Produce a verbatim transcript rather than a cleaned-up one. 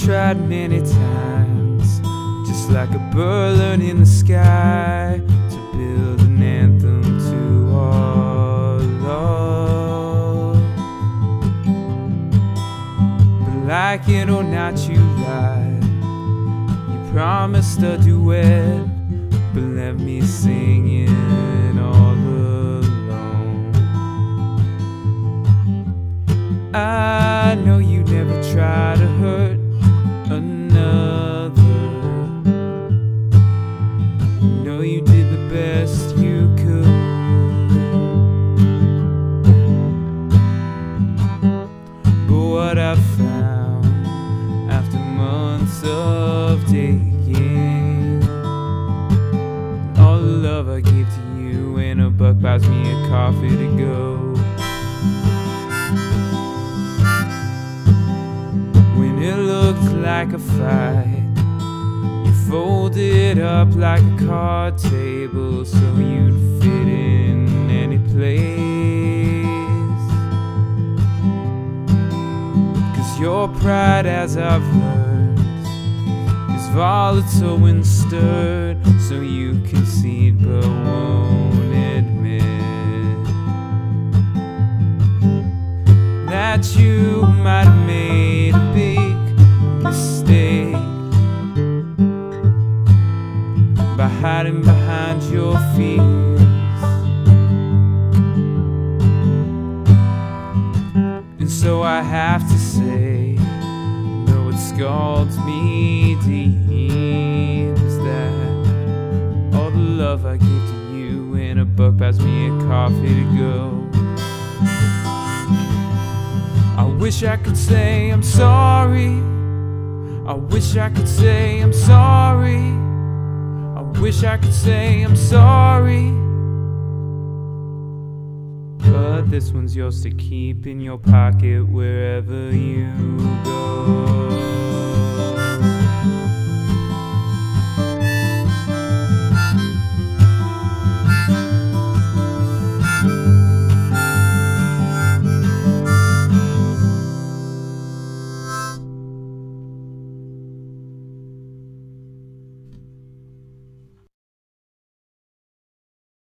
tried many times, just like a bird learning in the sky, to build an anthem to our love. But like it or not, you lied. You promised a duet, but left me singing all alone. I know you never try to hurt another. Know you did the best you could. But what I found after months of dating, all the love I gave to you, and a buck buys me a coffee to go. When it looked like a fight, you folded up like a card table so you'd fit in any place. 'Cause your pride, as I've learned, is volatile when stirred, so you concede but won't admit that you might have made a big mistake by hiding behind your fears. And so I have to say, though it scalds me deep, is that all the love I give to you, and a buck buys me a coffee to go. I wish I could say I'm sorry. I wish I could say I'm sorry. I wish I could say I'm sorry. But this one's yours to keep in your pocket wherever you go.